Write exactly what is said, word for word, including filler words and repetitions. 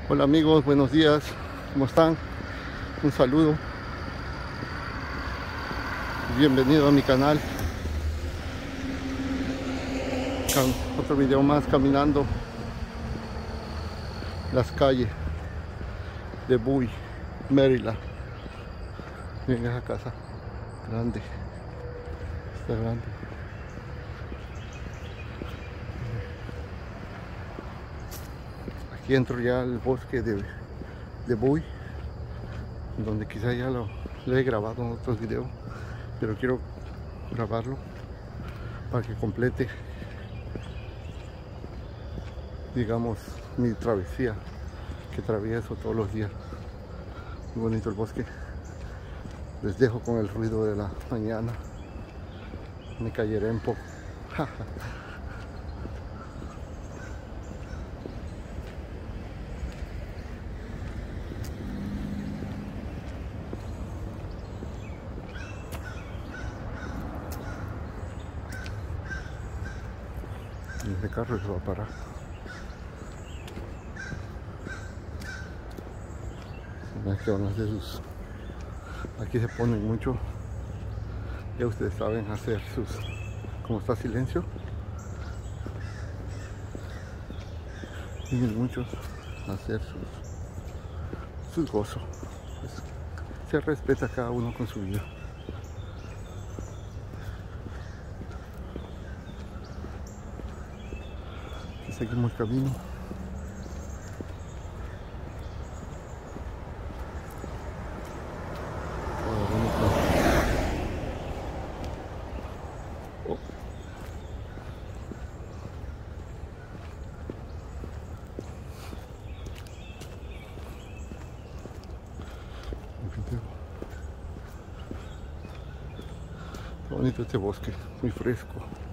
Hola amigos, buenos días, ¿cómo están? Un saludo, bienvenido a mi canal. Otro video más caminando las calles de Bowie, Maryland. Miren esa casa, grande, está grande. Aquí entro ya al bosque de, de Bowie, donde quizá ya lo, lo he grabado en otros videos, pero quiero grabarlo para que complete, digamos, mi travesía que atravieso todos los días. Muy bonito el bosque. Les dejo con el ruido de la mañana. Me callaré un poco. Este carro se va a parar. Que van a hacer sus... Aquí se ponen mucho, ya ustedes saben, hacer sus... Como está silencio, vienen muchos a hacer sus, sus gozos. Pues, se respeta cada uno con su vida. Aquí seguimos el camino. Bonito este bosque, muy fresco.